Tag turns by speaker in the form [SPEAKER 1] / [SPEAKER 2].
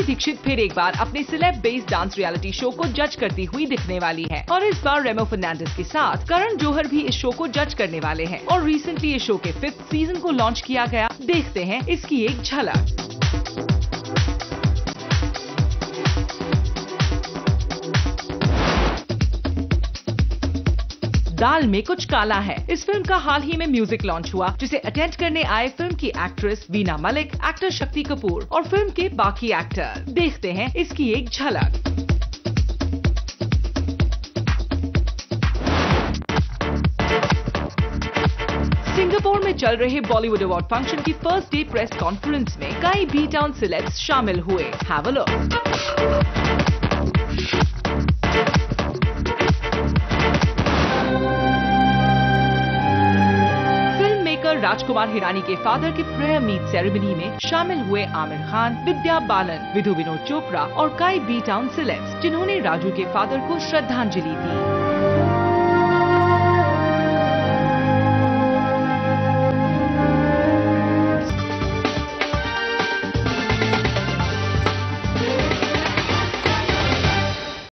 [SPEAKER 1] दीक्षित फिर एक बार अपने celeb based dance reality show को जज करती हुई दिखने वाली है और इस बार रेमो फर्नांडिस के साथ करण जौहर भी इस शो को जज करने वाले हैं और रिसेंटली इस शो के 5th सीजन को लॉन्च किया गया। देखते हैं इसकी एक झलक। दाल में कुछ काला है। इस फिल्म का हाल ही में म्यूजिक लॉन्च हुआ, जिसे अटेंड करने आए फिल्म की एक्ट्रेस वीना मलिक, एक्टर शक्ति कपूर और फिल्म के बाकी एक्टर। देखते हैं इसकी एक झलक। सिंगापुर में चल रहे बॉलीवुड अवार्ड फंक्शन की फर्स्ट डे प्रेस कॉन्फ्रेंस में कई बी टाउन सेलेब्स शामिल हुए। Have a look. Rajkumar Hirani के फादर के प्रेयर मीट सेरेमनी में शामिल हुए आमिर खान, विद्या बालन, विधु विनोद चोपड़ा और कई बी टाउन सेलेब्स, जिन्होंने राजू के फादर को श्रद्धांजलि दी।